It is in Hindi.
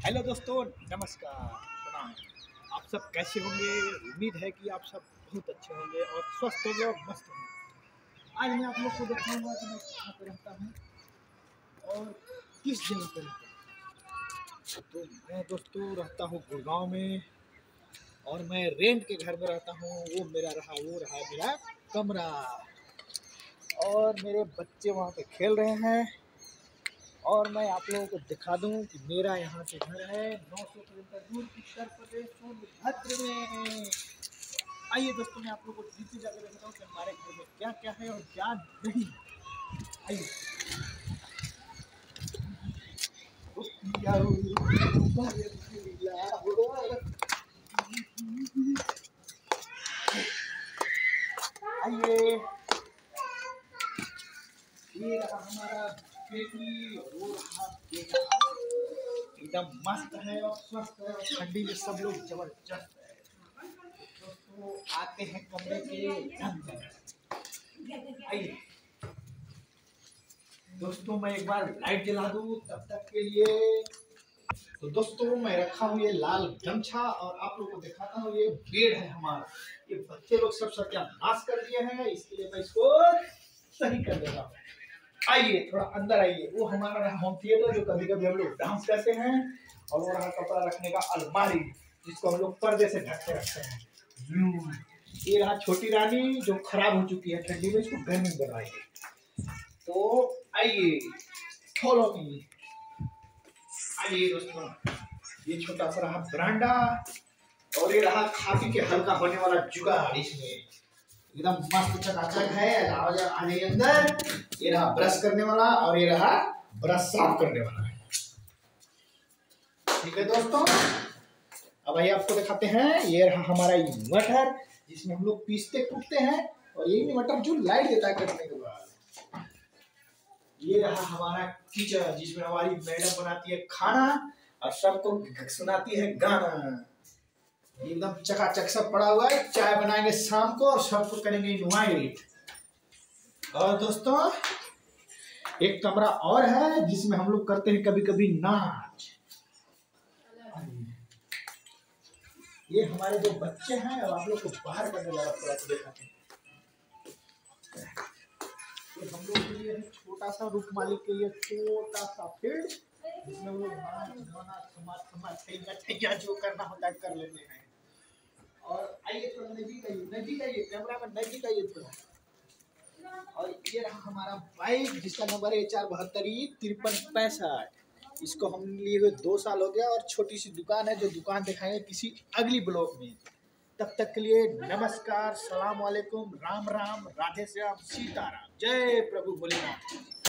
हेलो दोस्तों, नमस्कार, प्रणाम। आप सब कैसे होंगे? उम्मीद है कि आप सब बहुत अच्छे होंगे और स्वस्थ होंगे और मस्त होंगे। आज मैं आप लोग को दिखाऊंगा कि मैं कहाँ पे रहता हूँ और किस जगह पे रहता हूँ। तो मैं दोस्तों रहता हूँ गुड़गांव में और मैं रेंट के घर में रहता हूँ। वो रहा मेरा कमरा और मेरे बच्चे वहाँ पे खेल रहे हैं। और मैं आप लोगों को दिखा दूं कि मेरा यहाँ से घर है 900 किलोमीटर दूर उत्तर प्रदेश सोनभद्र में। आइए दोस्तों, मैं आप लोगों को नीचे जाकर दिखाता हूँ कि हमारे घर में क्या क्या है और क्या नहीं। आइए आइए, ये रहा हमारा बेटी और वो रहा बेटा। एकदम मस्त है और स्वस्थ है और ठंडी में सब लोग जबरदस्त है। दोस्तों आते हैं कमरे के अंदर। आइए दोस्तों, मैं एक बार लाइट जला दूं तब तक के लिए। तो दोस्तों मैं रखा हूँ ये लाल गमछा और आप लोगों को दिखाता हूँ ये बेड है हमारा। ये बच्चे लोग सब सत्यानाश कर दिए हैं, इसके लिए मैं इसको सही कर देता हूँ। आइए थोड़ा अंदर आइए। वो हमारा रहा होम थिएटर जो कभी कभी हम लोग डांस करते हैं, और वो रहा कपड़ा रखने का अलमारी जिसको हम लोग पर्दे से ढक के रखते हैं। ये रहा छोटी रानी जो खराब हो चुकी है ठंडी में, इसको गर्मी में बनवाएंगे। तो आइए फॉलो मी। आइए दोस्तों, ये छोटा सा रहा बरांडा और ये रहा खा पी के हल्का होने वाला जुगाड़। इसमें एकदम मस्त चकाचक है। आने के अंदर ये रहा ब्रश करने वाला और ये रहा ब्रश साफ करने वाला। ठीक है दोस्तों, अब आइए आपको दिखाते हैं। ये रहा हमारा इन्वर्टर जिसमें हम लोग पीसते कूटते हैं, और ये इन्वर्टर जो लाइट देता है कटने के बाद। ये रहा हमारा किचन जिसमें हमारी मैडम बनाती है खाना और सबको सुनाती है गाना। एकदम चकाचक सब पड़ा हुआ है। चाय बनाएंगे शाम को और सबको करेंगे इनवाइट। और दोस्तों एक कमरा और है जिसमें हम लोग करते हैं कभी कभी नाच। ये हमारे जो बच्चे हैं और आप लोग को बाहर करने वाला थोड़ा सा दिखाते हैं। ये हम लोग के लिए छोटा सा रूप मालिक के लिए छोटा सा फील्ड जिसमें वो जो करना होता है कर लेते हैं। और आइए थोड़ा नजदीक आइए कैमरा में नजदीक आइए थोड़ा। और ये रहा हमारा बाइक जिसका नंबर है HR72 5365। इसको हम लिए हुए 2 साल हो गया और छोटी सी दुकान है जो दुकान दिखाएंगे किसी अगली ब्लॉग में। तब तक के लिए नमस्कार, सलाम वालेकुम, राम राम, राधे श्याम, सीताराम, जय प्रभु भोलेनाथ।